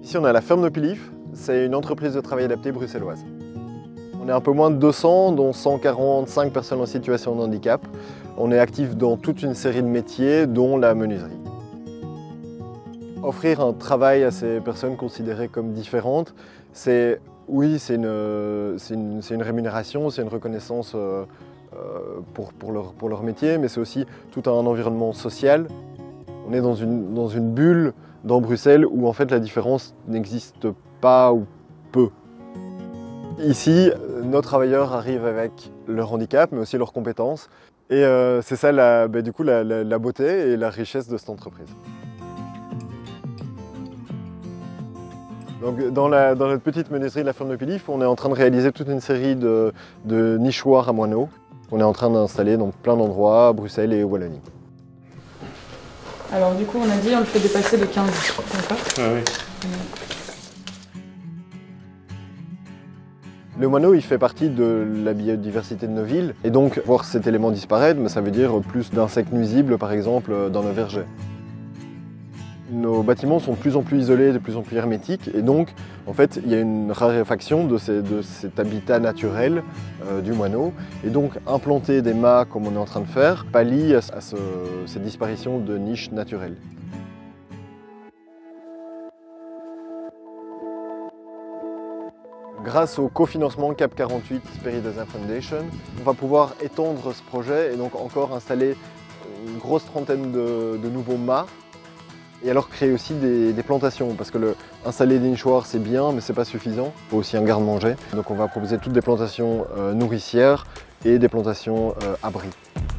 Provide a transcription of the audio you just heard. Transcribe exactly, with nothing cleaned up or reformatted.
Ici on est à la ferme Nopilif, c'est une entreprise de travail adapté bruxelloise. On est un peu moins de deux cents, dont cent quarante-cinq personnes en situation de handicap. On est actif dans toute une série de métiers, dont la menuiserie. Offrir un travail à ces personnes considérées comme différentes, c'est oui, c'est une, c'est une, c'est une rémunération, c'est une reconnaissance euh, pour, pour, leur, pour leur métier, mais c'est aussi tout un environnement social. On est dans une, dans une bulle dans Bruxelles où en fait la différence n'existe pas ou peu. Ici, nos travailleurs arrivent avec leur handicap, mais aussi leurs compétences. Et euh, c'est ça la, bah, du coup, la, la, la beauté et la richesse de cette entreprise. Donc, dans, la, dans notre petite menuiserie de la ferme Nopilif, on est en train de réaliser toute une série de, de nichoirs à moineaux qu'on est en train d'installer dans plein d'endroits, à Bruxelles et Wallonie. Alors du coup, on a dit on le fait dépasser de quinze, d'accord ? Ah oui. Le moineau, il fait partie de la biodiversité de nos villes. Et donc, voir cet élément disparaître, mais ça veut dire plus d'insectes nuisibles, par exemple, dans nos vergers. Nos bâtiments sont de plus en plus isolés, de plus en plus hermétiques. Et donc, en fait, il y a une raréfaction de, ces, de cet habitat naturel euh, du moineau. Et donc, implanter des mâts, comme on est en train de faire, pallie à, à ce, cette disparition de niches naturelles. Grâce au cofinancement CAP quarante-huit Spirit Design Foundation, on va pouvoir étendre ce projet et donc encore installer une grosse trentaine de, de nouveaux mâts et alors créer aussi des, des plantations parce que le, installer des nichoirs c'est bien mais c'est pas suffisant, il faut aussi un garde-manger. Donc on va proposer toutes des plantations euh, nourricières et des plantations euh, abris.